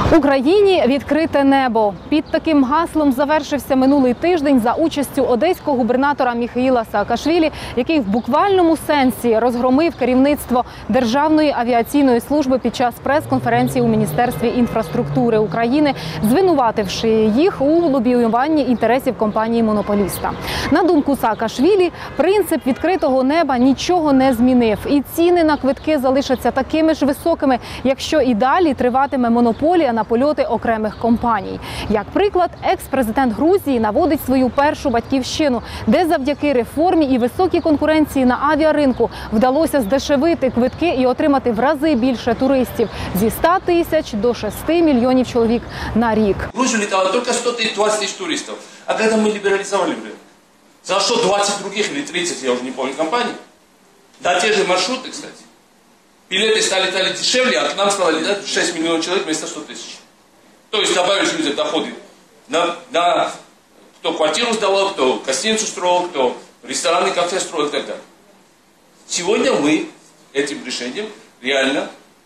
Україні відкрите небо. Під таким гаслом завершився минулий тиждень за участю одеського губернатора Міхеїла Саакашвілі, який в буквальному сенсі розгромив керівництво Державної авіаційної служби під час прес-конференції у Міністерстві інфраструктури України, звинувативши їх у лобіюванні інтересів компанії-монополіста. На думку Саакашвілі, принцип відкритого неба нічого не змінив. І ціни на квитки залишаться такими ж високими, якщо і далі триватиме монополія на польоти окремих компаній. Як приклад, екс-президент Грузії наводить свою першу батьківщину, де завдяки реформі і високій конкуренції на авіаринку вдалося здешевити квитки і отримати в рази більше туристів – зі 100 тисяч до 6 мільйонів чоловік на рік. В Грузию летало только 120 тысяч туристов. А когда мы либерализовали рынок, за что 20 других или 30, я уже не помню, компаний, да, те же маршруты, кстати. Билеты стали летать дешевле, а к нам стало летать 6 миллионов человек вместо 100 тысяч. То есть добавились люди доходы на кто квартиру сдавал, кто гостиницу строил, кто рестораны, кафе строил и так далее. Сегодня мы этим решением реально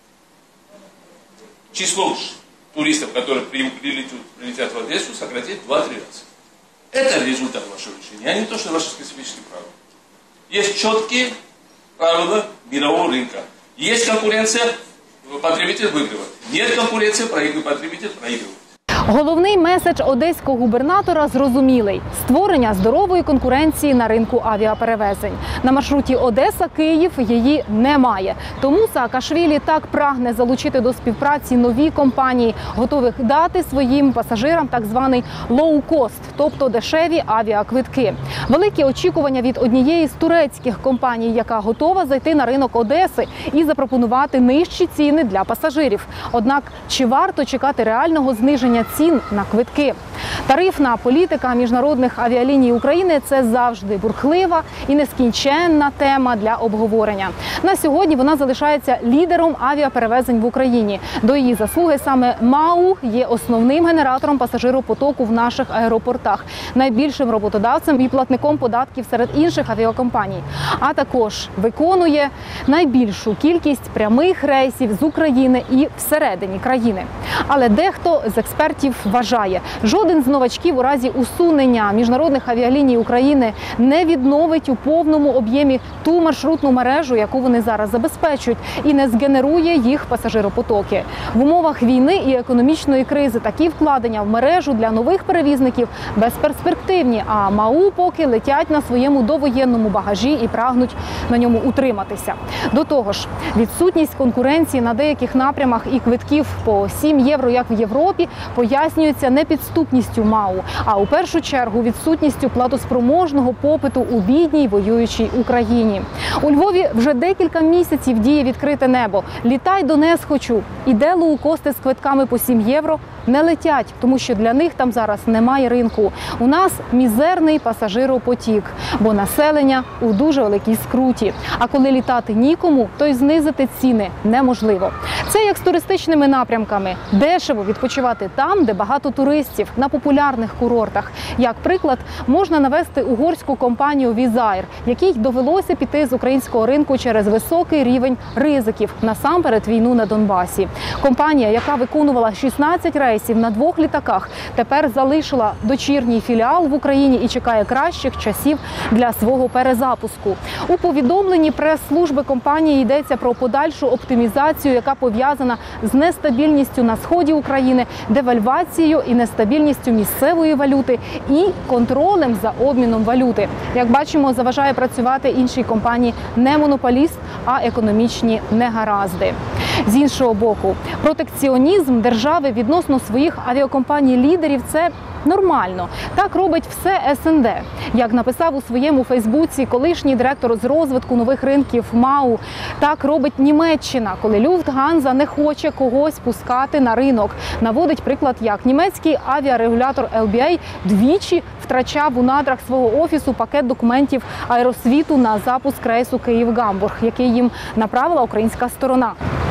число туристов, которые прилетят в Одессу, сократить в 2-3 раза. Это результат вашего решения, а не то, что ваши специфические правила. Есть четкие правила мирового рынка. Есть конкуренция, потребитель выигрывает. Нет конкуренции, потребитель проигрывает. Головний меседж одеського губернатора зрозумілий – створення здорової конкуренції на ринку авіаперевезень. На маршруті Одеса-Київ її немає. Тому Саакашвілі так прагне залучити до співпраці нові компанії, готових дати своїм пасажирам так званий лоу-кост, тобто дешеві авіаквитки. Великі очікування від однієї з турецьких компаній, яка готова зайти на ринок Одеси і запропонувати нижчі ціни для пасажирів. Однак, чи варто чекати реального зниження цін на квитки? Тарифна політика міжнародних авіаліній України – це завжди бурхлива і нескінченна тема для обговорення. На сьогодні вона залишається лідером авіаперевезень в Україні. До її заслуги саме МАУ є основним генератором пасажиропотоку в наших аеропортах, найбільшим роботодавцем і платником податків серед інших авіакомпаній. А також виконує найбільшу кількість прямих рейсів з України і всередині країни. Але дехто з експертів вважає, жоден з новачків у разі усунення міжнародних авіаліній України не відновить у повному об'ємі ту маршрутну мережу, яку вони зараз забезпечують, і не згенерує їх пасажиропотоки. В умовах війни і економічної кризи такі вкладення в мережу для нових перевізників безперспективні, а МАУ поки летять на своєму довоєнному багажі і прагнуть на ньому утриматися. До того ж, відсутність конкуренції на деяких напрямах і квитків по 7 євро, як в Європі, пояснюється не підступністю МАУ, а у першу чергу відсутністю платоспроможного попиту у бідній воюючій Україні. У Львові вже декілька місяців діє відкрите небо. Літай до Несхочу. І де лоукости з квитками по 7 євро не летять, тому що для них там зараз немає ринку. У нас мізерний пасажиропотік, бо населення у дуже великій скруті. А коли літати нікому, то й знизити ціни неможливо. Це як з туристичними напрямками. Дешево відпочивати там, де багато туристів, на популярних курортах. Як приклад, можна навести угорську компанію Візаєр, якій довелося піти з українського ринку через високий рівень ризиків, насамперед війну на Донбасі. Компанія, яка виконувала 16 рейсів на 2 літаках, тепер залишила дочірній філіал в Україні і чекає кращих часів для свого перезапуску. У повідомленні прес-служби компанії йдеться про подальшу оптимізацію, яка пов'язана з нестабільністю на сході України, девальвацією і нестабільністю місцевої валюти і контролем за обміном валюти. Як бачимо, заважає працювати іншій компанії не монополіст, а економічні негаразди. З іншого боку, протекціонізм держави відносно своїх авіакомпаній-лідерів – це нормально. Так робить все СНД. Як написав у своєму Фейсбуці колишній директор з розвитку нових ринків МАУ, так робить Німеччина, коли Люфтганза не хоче когось пускати на ринок. Наводить приклад, як німецький авіарегулятор ЛБА двічі втрачав у надрах свого офісу пакет документів аеросвіту на запуск рейсу Київ-Гамбург, який їм направила українська сторона.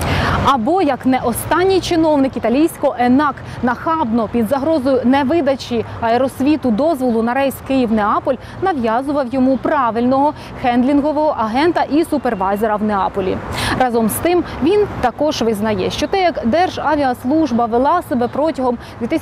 Або, як не останній чиновник італійського ЕНАК нахабно під загрозою невидачі аеросвіту дозволу на рейс Київ-Неаполь нав'язував йому правильного хендлінгового агента і супервайзера в Неаполі. Разом з тим, він також визнає, що те, як Державіаслужба вела себе протягом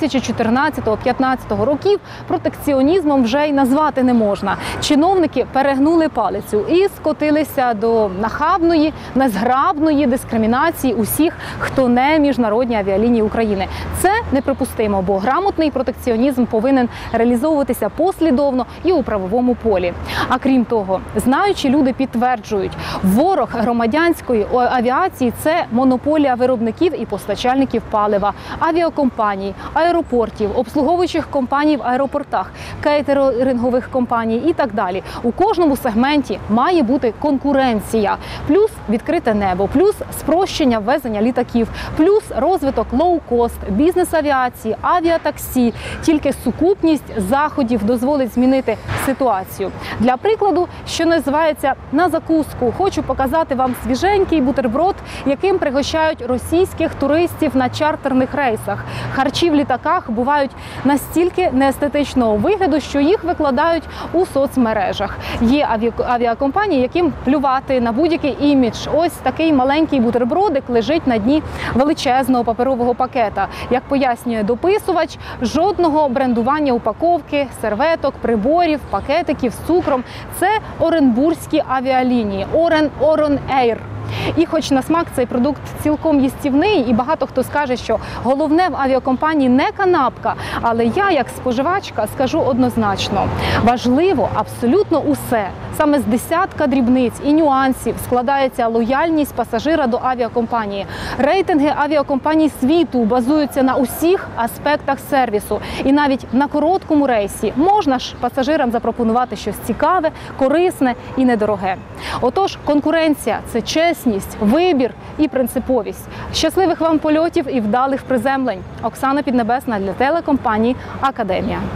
2014-2015 років, протекціонізмом вже й назвати не можна. Чиновники перегнули палицю і скотилися до нахабної, незграбної дискримінації усіх, хто не міжнародні авіалінії України. Це неприпустимо, бо грамотний протекціонізм повинен реалізовуватися послідовно і у правовому полі. А крім того, знаючі люди підтверджують, ворог громадянської авіації – це монополія виробників і постачальників палива, авіакомпаній, аеропортів, обслуговуючих компаній в аеропортах, кейтерингових компаній і так далі. У кожному сегменті має бути конкуренція, плюс відкрите небо, плюс спрощення ввезення літаків, плюс розвиток лоу-кост, бізнес-авіації, авіатаксі. Тільки сукупність заходів дозволить змінити ситуацію. Для прикладу, що називається «на закуску», хочу показати вам свіженький бутерброд, яким пригощають російських туристів на чартерних рейсах. Харчі в літаках бувають настільки неестетичного вигляду, що їх викладають у соцмережах. Є авіакомпанії, яким плювати на будь-який імідж. Ось такий маленький бутербродик лежить на дні величезного паперового пакета. Як пояснює дописувач, жодного брендування упаковки, серветок, приборів, пакетиків з цукром. Це оренбурзькі авіалінії Oren Air. І хоч на смак цей продукт цілком їстівний, і багато хто скаже, що головне в авіакомпанії не канапка, але я, як споживачка, скажу однозначно. Важливо абсолютно усе. Саме з десятка дрібниць і нюансів складається лояльність пасажира до авіакомпанії. Рейтинги авіакомпаній світу базуються на усіх аспектах сервісу. І навіть на короткому рейсі можна ж пасажирам запропонувати щось цікаве, корисне і недороге. Отож, конкуренція – це чесність, вибір і принциповість. Щасливих вам польотів і вдалих приземлень. Оксана Піднебесна для телекомпанії «Академія».